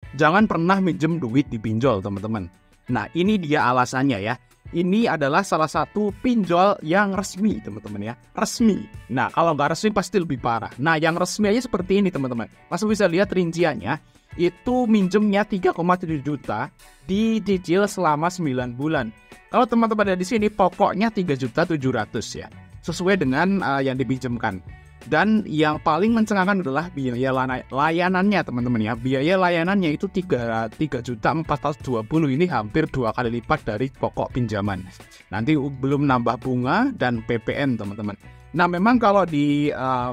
Jangan pernah minjem duit di pinjol, teman-teman. Nah, ini dia alasannya ya. Ini adalah salah satu pinjol yang resmi, teman-teman ya. Resmi. Nah, kalau nggak resmi pasti lebih parah. Nah, yang resmi aja seperti ini, teman-teman. Mas bisa lihat rinciannya. Itu minjemnya 3,7 juta, dicicil selama 9 bulan. Kalau teman-teman ada di sini, pokoknya 3.700.000 ya. Sesuai dengan yang dipinjemkan. Dan yang paling mencengangkan adalah biaya layanannya, teman-teman ya. Biaya layanannya itu 3.420.000, ini hampir 2 kali lipat dari pokok pinjaman. Nanti belum nambah bunga dan PPN, teman-teman. Nah, memang kalau di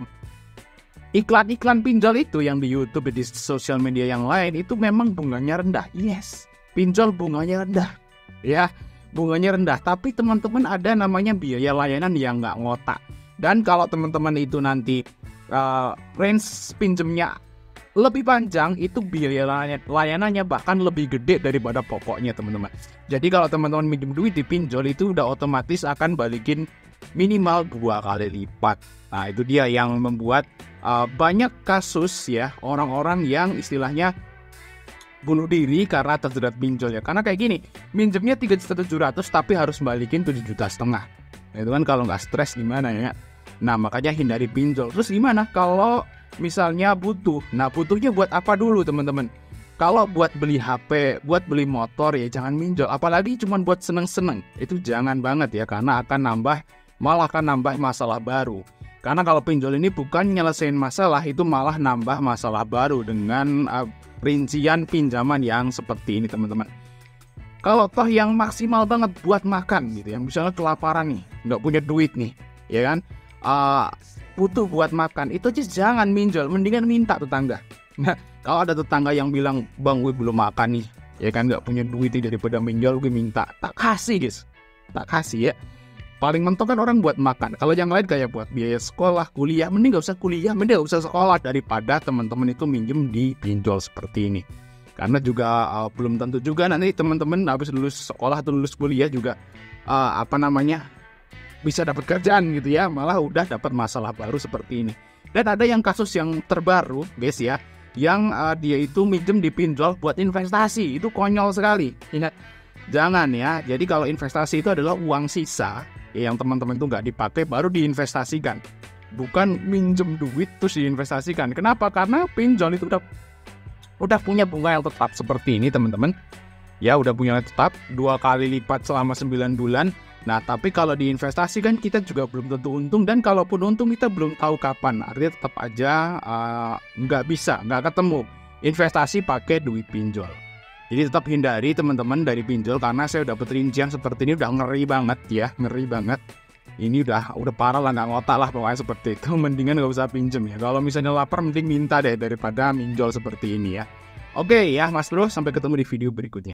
iklan-iklan pinjol itu yang di YouTube, di sosial media yang lain, itu memang bunganya rendah. Yes, pinjol bunganya rendah. Ya, bunganya rendah. Tapi teman-teman ada namanya biaya layanan yang nggak ngotak. Dan kalau teman-teman itu nanti range pinjemnya lebih panjang, itu biaya layanannya bahkan lebih gede daripada pokoknya, teman-teman. Jadi kalau teman-teman minjem duit di pinjol itu udah otomatis akan balikin minimal 2 kali lipat. Nah, itu dia yang membuat banyak kasus ya, orang-orang yang istilahnya bunuh diri karena terjerat pinjol ya. Karena kayak gini, minjemnya 3.700.000 tapi harus balikin 7,5 juta. Nah, itu kan kalau nggak stres gimana ya. Nah, makanya hindari pinjol. Terus gimana kalau misalnya butuh? Nah, butuhnya buat apa dulu, teman-teman? Kalau buat beli HP, buat beli motor ya jangan minjol. Apalagi cuma buat seneng-seneng. Itu jangan banget ya, karena malah akan nambah masalah baru. Karena kalau pinjol ini bukan nyelesain masalah, itu malah nambah masalah baru dengan rincian pinjaman yang seperti ini, teman-teman. Kalau toh yang maksimal banget buat makan gitu ya, misalnya kelaparan nih, nggak punya duit nih, ya kan, butuh buat makan, itu aja jangan minjol, mendingan minta tetangga. Nah, kalau ada tetangga yang bilang, bang gue belum makan nih, ya kan, nggak punya duit nih, daripada minjol gue minta, tak kasih guys, tak kasih ya. Paling mentok kan orang buat makan. Kalau yang lain kayak buat biaya sekolah, kuliah, mending gak usah kuliah, mending gak usah sekolah, daripada teman-teman itu minjem di pinjol seperti ini. Karena juga belum tentu juga nanti teman-teman habis lulus sekolah atau lulus kuliah juga bisa dapat kerjaan gitu ya, malah udah dapat masalah baru seperti ini. Dan ada yang kasus yang terbaru guys ya, yang dia itu minjem di pinjol buat investasi. Itu konyol sekali. Ingat, jangan ya. Jadi kalau investasi itu adalah uang sisa yang teman-teman itu nggak dipakai baru diinvestasikan, bukan minjem duit terus diinvestasikan. Kenapa? Karena pinjol itu udah punya bunga yang tetap seperti ini, teman-teman. Ya, udah punya tetap 2 kali lipat selama 9 bulan. Nah, tapi kalau diinvestasikan kita juga belum tentu untung, dan kalaupun untung kita belum tahu kapan. Artinya tetap aja nggak ketemu investasi pakai duit pinjol. Jadi tetap hindari teman-teman dari pinjol, karena saya udah dapat rincian seperti ini, udah ngeri banget ya, ngeri banget. Ini udah parah lah, nggak ngotak lah pokoknya seperti itu. Mendingan nggak usah pinjem ya. Kalau misalnya lapar mending minta deh daripada minjol seperti ini ya. Oke ya Mas Bro, sampai ketemu di video berikutnya.